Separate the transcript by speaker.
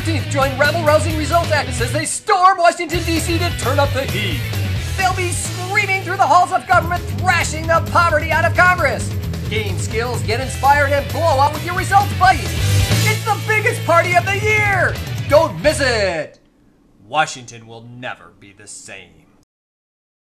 Speaker 1: 13th, join rabble-rousing result activists as they storm Washington, D.C. to turn up the heat. They'll be screaming through the halls of government, thrashing the poverty out of Congress. Gain skills, get inspired, and blow out with your results buddies. It's the biggest party of the year! Don't miss it! Washington will never be the same.